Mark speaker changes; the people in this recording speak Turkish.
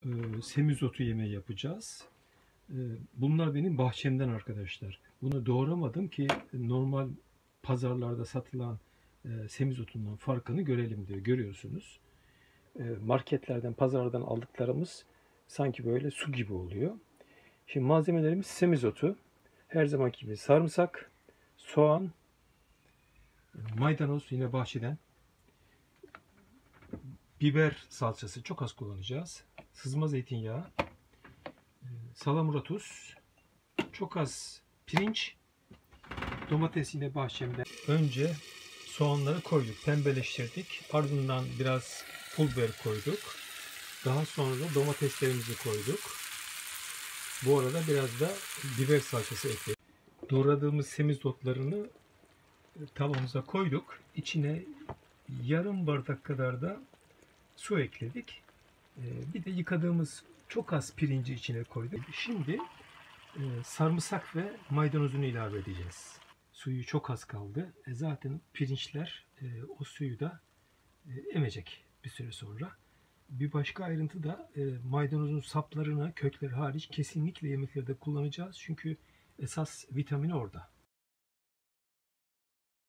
Speaker 1: semizotu yemeği yapacağız. Bunlar benim bahçemden arkadaşlar. Bunu doğramadım ki normal pazarlarda satılan semizotundan farkını görelim diye. Görüyorsunuz. Marketlerden, pazarlardan aldıklarımız sanki böyle su gibi oluyor. Şimdi malzemelerimiz semizotu. Her zamanki gibi sarımsak, soğan, maydanoz yine bahçeden, biber salçası çok az kullanacağız. Sızma zeytinyağı, salamura tuz, çok az pirinç, domates yine bahçemden. Önce soğanları koyduk, pembeleştirdik. Ardından biraz pul biber koyduk. Daha sonra da domateslerimizi koyduk. Bu arada biraz da biber salçası ekledik. Doğradığımız semizotlarını tavamıza koyduk. İçine yarım bardak kadar da su ekledik. Bir de yıkadığımız çok az pirinci içine koyduk. Şimdi sarımsak ve maydanozunu ilave edeceğiz. Suyu çok az kaldı. Zaten pirinçler o suyu da emecek bir süre sonra. Bir başka ayrıntı da maydanozun saplarını, kökleri hariç kesinlikle yemeklerde kullanacağız. Çünkü esas vitamini orada.